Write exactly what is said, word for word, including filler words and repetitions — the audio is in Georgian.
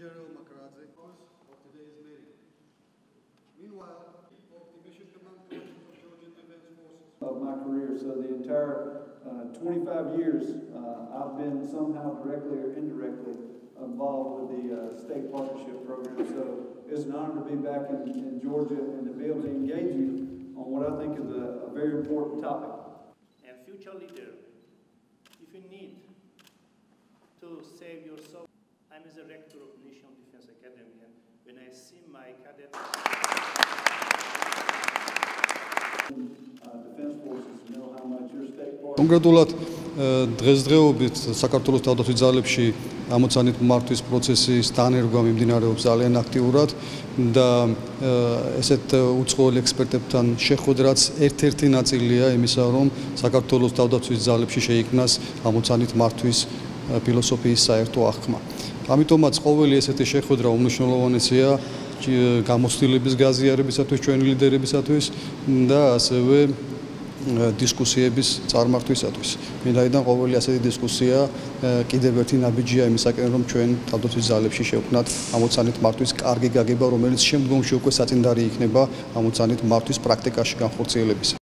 General Makradze of today's meeting. Meanwhile, of the Mission Command Project of Georgian Defense Forces. Of my career, so the entire uh, twenty-five years, uh, I've been somehow directly or indirectly involved with the uh, state partnership program. So it's an honor to be back in, in Georgia and to be able to engage you on what I think is a, a very important topic. And future leader, if you need to save yourself, I'm as a rector of National Defense Academy, and when I see my cadets. კონკრეტულად დღესდღეობით საქართველოს თავდაცვის ძალებში ამოცანით მართვის პროცესის დანერგვა მიმდინარეობს ძალიან აქტიურად და ესეთ უცხოელ ექსპერტებთან შეხვედრაც ერთ-ერთი ნაწილია იმისა, რომ საქართველოს თავდაცვის ძალებში შეიქმნას ამოცანით მართვის ფილოსოფიის საერთო აღქმა. ამიტომაც ყოველი ესეთი შეხვედრა უმნიშვნელოვანესია გამოცდილების გაზიარებისათვის ჩვენი ლიდერებისათვის და ასევე დისკუსიების წარმართვისათვის. მინდაიდან ყოველი ასეთი დისკუსია კიდევ ერთი ნაბიჯია იმისაკენ, რომ ჩვენ თავდაცვის ძალებში შევქმნათ ამოცანით მართვის კარგი გაგება, რომელიც შემდგომში უკვე საწინდარი იქნება ამოცანით მართვის პრაქტიკაში განხორციელებისა.